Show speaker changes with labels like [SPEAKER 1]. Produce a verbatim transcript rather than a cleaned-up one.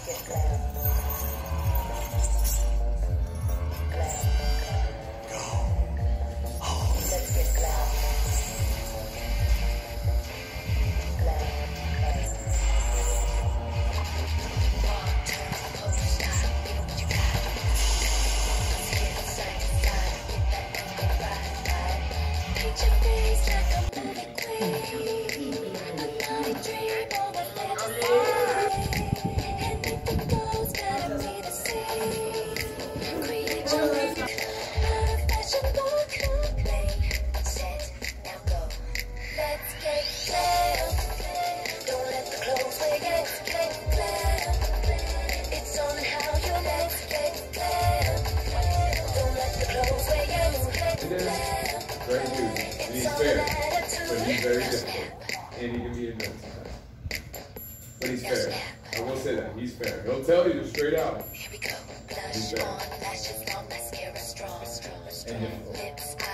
[SPEAKER 1] get glam. Glam. Go. Oh. Let's get glam. Glam.
[SPEAKER 2] Very good. And he's fair, but he's very difficult. And he can be ignorant sometimes. But he's fair. I will say that. He's fair. He'll tell you straight out. He's fair. And difficult.